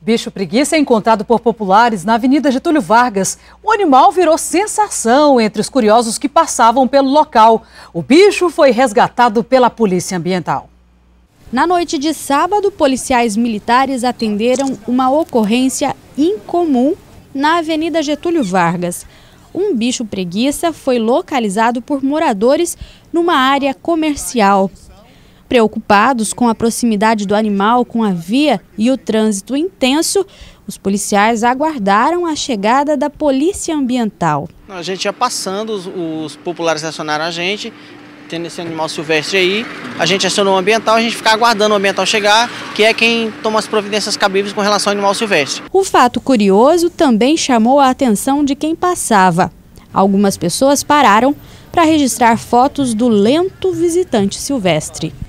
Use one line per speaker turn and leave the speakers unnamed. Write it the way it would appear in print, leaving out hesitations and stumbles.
bicho preguiça é encontrado por populares na Avenida Getúlio Vargas. O animal virou sensação entre os curiosos que passavam pelo local. O bicho foi resgatado pela Polícia Ambiental.
Na noite de sábado, policiais militares atenderam uma ocorrência incomum na Avenida Getúlio Vargas. Um bicho preguiça foi localizado por moradores numa área comercial. Preocupados com a proximidade do animal com a via e o trânsito intenso, os policiais aguardaram a chegada da Polícia Ambiental.
A gente ia passando, os populares acionaram a gente, tendo esse animal silvestre aí, a gente acionou o ambiental, a gente fica aguardando o ambiental chegar, que é quem toma as providências cabíveis com relação ao animal silvestre.
O fato curioso também chamou a atenção de quem passava. Algumas pessoas pararam para registrar fotos do lento visitante silvestre.